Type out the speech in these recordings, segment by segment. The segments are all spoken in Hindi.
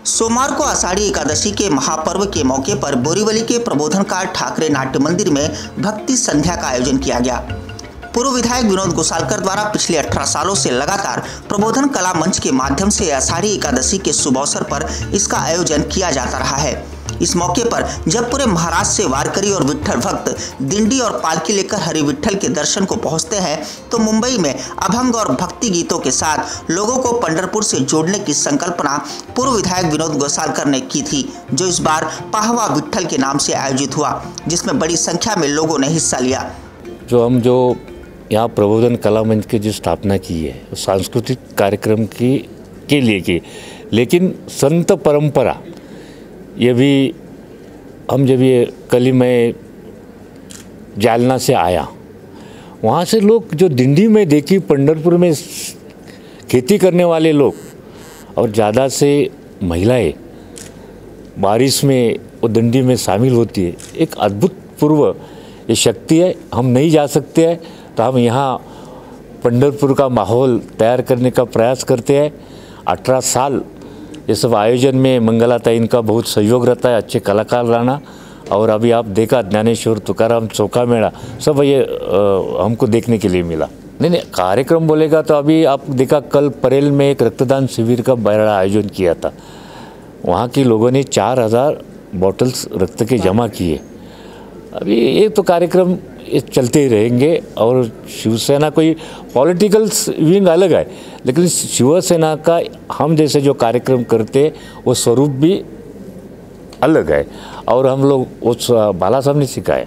सोमवार को आषाढ़ी एकादशी के महापर्व के मौके पर बोरीवली के प्रबोधनकार ठाकरे नाट्य मंदिर में भक्ति संध्या का आयोजन किया गया। पूर्व विधायक विनोद गोसालकर द्वारा पिछले 18 सालों से लगातार प्रबोधन कला मंच के माध्यम से आषाढ़ी एकादशी के शुभ अवसर पर इसका आयोजन किया जाता रहा है। इस मौके पर जब पूरे महाराष्ट्र से वारकरी और विट्ठल भक्त दिंडी और पालकी लेकर हरि विट्ठल के दर्शन को पहुंचते हैं, तो मुंबई में अभंग और भक्ति गीतों के साथ लोगों को पंढरपुर से जोड़ने की संकल्पना पूर्व विधायक विनोद गोसालकर ने की थी, जो इस बार पाहवा विट्ठल के नाम से आयोजित हुआ, जिसमें बड़ी संख्या में लोगों ने हिस्सा लिया। जो यहाँ प्रबोधन कला मंच की जो स्थापना की है, सांस्कृतिक कार्यक्रम के लिए की, लेकिन संत परंपरा ये भी हम जब ये कल ही मैं जालना से आया, वहाँ से लोग जो दिंडी में देखी, पंढरपुर में खेती करने वाले लोग और ज़्यादा से महिलाएं बारिश में वो दिंडी में शामिल होती है। एक अद्भुतपूर्व ये शक्ति है। हम नहीं जा सकते हैं तो हम यहाँ पंढरपुर का माहौल तैयार करने का प्रयास करते हैं। 18 साल ये सब आयोजन में मंगलाताई इनका बहुत सहयोग रहता है, अच्छे कलाकार लाना। और अभी आप देखा ज्ञानेश्वर, तुकाराम, चौका मेला सब ये हमको देखने के लिए मिला। नहीं, कार्यक्रम बोलेगा तो अभी आप देखा कल परेल में एक रक्तदान शिविर का बड़ा आयोजन किया था। वहाँ के लोगों ने 4000 बॉटल्स रक्त के जमा किए। अभी ये तो कार्यक्रम चलते ही रहेंगे। और शिवसेना कोई पॉलिटिकल विंग अलग है, लेकिन शिवसेना का हम जैसे जो कार्यक्रम करते वो स्वरूप भी अलग है। और हम लोग उस बाला साहब ने सिखाया,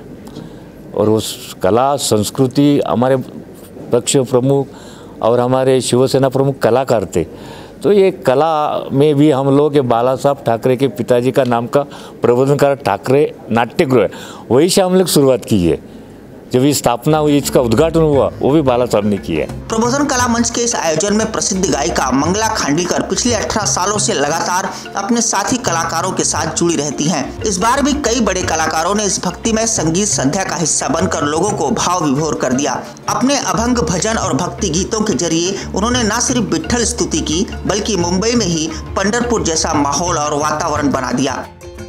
और उस कला संस्कृति हमारे पक्ष प्रमुख और हमारे शिवसेना प्रमुख कलाकार थे। तो ये कला में भी हम लोग के बाला साहब ठाकरे के पिताजी का नाम का प्रबोधनकार ठाकरे नाट्यगृह है, वही से हम लोग शुरुआत की है। जब ये स्थापना हुई, इसका उद्घाटन हुआ, वो भी बाला साहब ने किया है। प्रबोधन कला मंच के इस आयोजन में प्रसिद्ध गायिका मंगला खांडीकर पिछले 18 सालों से लगातार अपने साथी कलाकारों के साथ जुड़ी रहती हैं। इस बार भी कई बड़े कलाकारों ने इस भक्तिमय संगीत संध्या का हिस्सा बनकर लोगों को भाव विभोर कर दिया। अपने अभंग, भजन और भक्ति गीतों के जरिए उन्होंने न सिर्फ विट्ठल स्तुति की, बल्कि मुंबई में ही पंढरपुर जैसा माहौल और वातावरण बना दिया।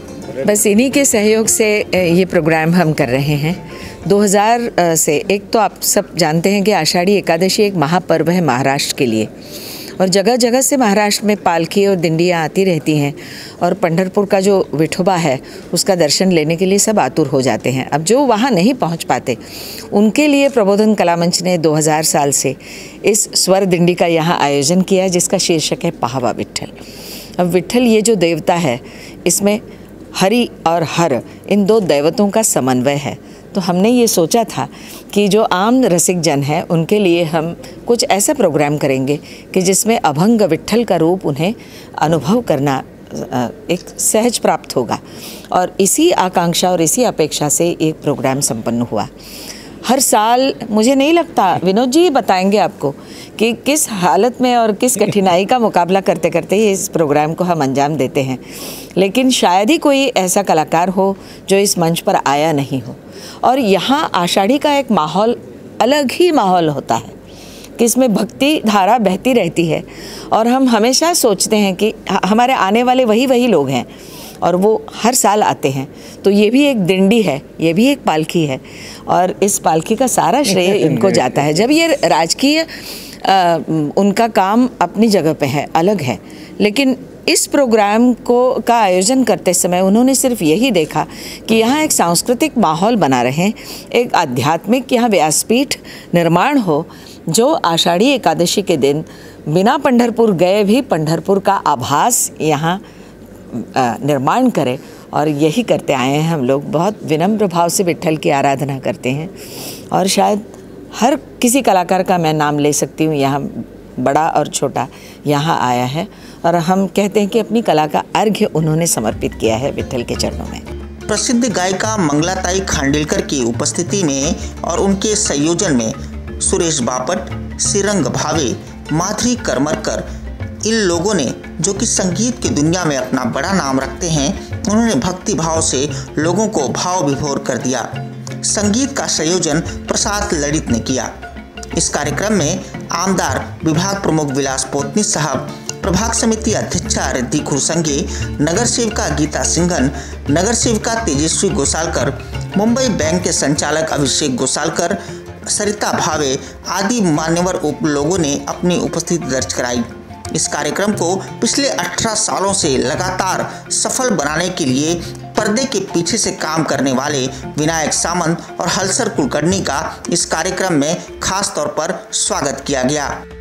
बस इन्हीं के सहयोग से ये प्रोग्राम हम कर रहे हैं 2000 से। एक तो आप सब जानते हैं कि आषाढ़ी एकादशी एक महापर्व है महाराष्ट्र के लिए, और जगह जगह से महाराष्ट्र में पालकी और दिंडियाँ आती रहती हैं, और पंढरपुर का जो विठोबा है उसका दर्शन लेने के लिए सब आतुर हो जाते हैं। अब जो वहाँ नहीं पहुँच पाते, उनके लिए प्रबोधन कला मंच ने 2000 साल से इस स्वर दिंडी का यहाँ आयोजन किया, जिसका शीर्षक है पाहवा विट्ठल। अब विट्ठल ये जो देवता है, इसमें हरि और हर इन दो दैवतों का समन्वय है। तो हमने ये सोचा था कि जो आम रसिक जन हैं उनके लिए हम कुछ ऐसा प्रोग्राम करेंगे कि जिसमें अभंग विट्ठल का रूप उन्हें अनुभव करना एक सहज प्राप्त होगा। और इसी आकांक्षा और इसी अपेक्षा से एक प्रोग्राम संपन्न हुआ। हर साल मुझे नहीं लगता, विनोद जी बताएंगे आपको कि किस हालत में और किस कठिनाई का मुकाबला करते करते ही इस प्रोग्राम को हम अंजाम देते हैं, लेकिन शायद ही कोई ऐसा कलाकार हो जो इस मंच पर आया नहीं हो। और यहाँ आषाढ़ी का एक माहौल, अलग ही माहौल होता है कि इसमें भक्ति धारा बहती रहती है, और हम हमेशा सोचते हैं कि हमारे आने वाले वही लोग हैं, और वो हर साल आते हैं। तो ये भी एक दिंडी है, ये भी एक पालकी है, और इस पालकी का सारा श्रेय इनको जाता है। जब ये राजकीय उनका काम अपनी जगह पे है, अलग है, लेकिन इस प्रोग्राम का आयोजन करते समय उन्होंने सिर्फ यही देखा कि यहाँ एक सांस्कृतिक माहौल बना रहे, एक आध्यात्मिक यहाँ व्यासपीठ निर्माण हो, जो आषाढ़ी एकादशी के दिन बिना पंढरपुर गए भी पंढरपुर का आभास यहाँ निर्माण करे। और यही करते आए हैं हम लोग। बहुत विनम्र भाव से विट्ठल की आराधना करते हैं, और शायद हर किसी कलाकार का मैं नाम ले सकती हूँ, यहाँ बड़ा और छोटा यहाँ आया है, और हम कहते हैं कि अपनी कला का अर्घ्य उन्होंने समर्पित किया है विट्ठल के चरणों में। प्रसिद्ध गायिका मंगलाताई खांडीकर की उपस्थिति में और उनके संयोजन में सुरेश बापट, सिरंग भावे, माधुरी करमरकर, इन लोगों ने, जो कि संगीत की दुनिया में अपना बड़ा नाम रखते हैं, उन्होंने भक्ति भाव से लोगों को भाव विभोर कर दिया। संगीत का संयोजन प्रसाद ललित ने किया। इस कार्यक्रम में आमदार विभाग प्रमुख विलास पोतनी साहब, प्रभाग समिति अध्यक्षा रिद्धि खुरसंगे, नगर सेविका गीता सिंघन, नगर सेविका तेजस्वी गोसालकर, मुंबई बैंक के संचालक अभिषेक गोसालकर, सरिता भावे आदि मान्यवर लोगों ने अपनी उपस्थिति दर्ज कराई। इस कार्यक्रम को पिछले 18 सालों से लगातार सफल बनाने के लिए पर्दे के पीछे से काम करने वाले विनायक सामंत और हलसर कुलकर्णी का इस कार्यक्रम में खास तौर पर स्वागत किया गया।